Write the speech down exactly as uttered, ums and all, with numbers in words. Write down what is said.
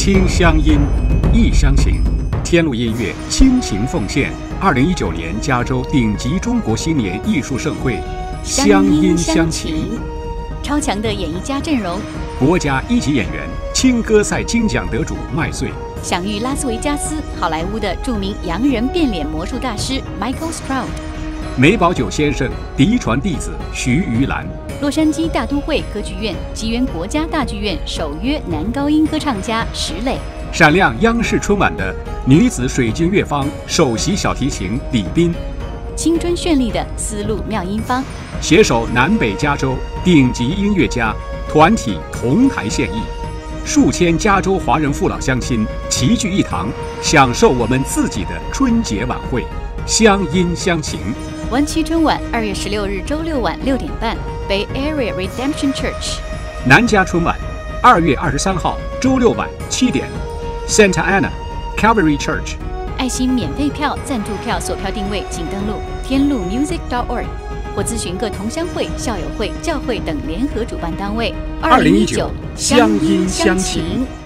听乡音，忆乡情。天路音乐倾情奉献二零一九年加州顶级中国新年艺术盛会——乡音乡情。 超强的演艺家阵容， 国家一级演员、青歌赛金奖得主麦穗， 享誉拉斯维加斯、好莱坞的著名洋人变脸魔术大师 Michael Stroud， 梅葆玖先生嫡传弟子徐瑜兰， 洛杉矶大都会歌剧院、吉原国家大剧院首约男高音歌唱家石磊， 闪亮央视春晚的女子水晶乐坊首席小提琴李斌， 青春绚丽的丝路妙音坊， 携手南北加州顶级音乐家团体同台献艺，数千加州华人父老乡亲齐聚一堂，享受我们自己的春节晚会，乡音乡情。 湾区春晚二月十六日周六晚六点半 ，Bay Area Redemption Church。 南加春晚二月二十三号周六晚七点 ，Santa Ana Calvary Church。 爱心免费票、赞助票、索票订位，请登录天路 music dot org 或咨询各同乡会、校友会、教会等联合主办单位。 二零一九乡音乡情。